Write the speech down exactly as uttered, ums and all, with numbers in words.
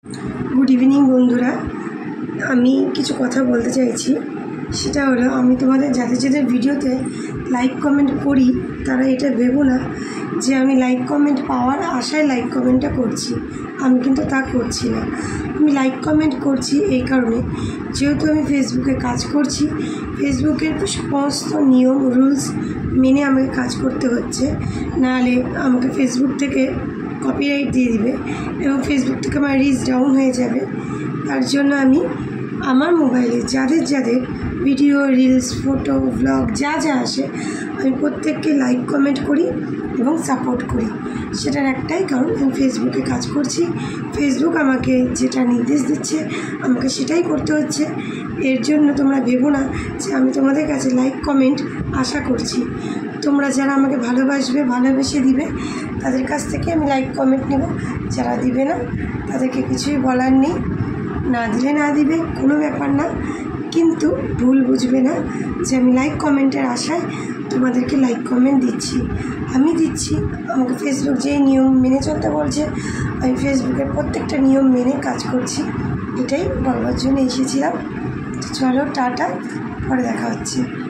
Good evening बंधुरा आमी किछु कथा बोलते चाइछि सेटा हलो आमी तोमादेर जादेर जादेर भिडियोते लाइक कमेंट करी तारा एटा भेबो ना जे आमी लाइक कमेंट पाওয়ার आशाय लाइक कमेंटटा करछि। आमी किन्तु ता करछि ना। आमी लाइक कमेंट करछि एई कारणे जेहेतु आमी फेसबुके काज करछि, फेसबुकेर समस्त नियम रुलस मेने आमाके काज करते हच्छे, नाहले आमाके फेसबुक थेके कपिराइट दिए दिबे एबं फेसबुक थेके आमार रीच डाउन हये जाबे। तार जोन्नो आमी आमार मोबाइले जादेर जादेर भिडियो रिल्स फोटो ब्लग जा जा आसे आमी प्रत्येकके लाइक कमेंट करी एबं सापोर्ट करी। सेटार एकटाई कारण आमी फेसबुके काज करछि, फेसबुक आमाके जेटा निर्देश दिच्छे आमाके सेटाई करते हच्छे। एर जोन्नो तोमरा भेबो ना जे आमी तोमादेर काछे लाइक कमेंट आशा करछि। তোমরা যারা আমাকে ভালোবাসবে ভালোবেসে দিবে তাদের কাছ থেকে আমি লাইক কমেন্ট নেব, যারা দিবে না তাদেরকে কিছুই বলার নেই, না দিলে না দিবে কোনো ব্যাপার না, কিন্তু ভুল বুঝবে না যে আমি লাইক কমেন্টের আশায় তোমাদেরকে লাইক কমেন্ট দিচ্ছি। আমি দিচ্ছি আমাকে ফেসবুক যে নিয়ম মেনে চলতে বলছে আমি ফেসবুকের প্রত্যেকটা নিয়ম মেনে কাজ করছি, এটাই বলবার জন্য এসেছিলাম। চলো টাটা, পরে দেখা হচ্ছে।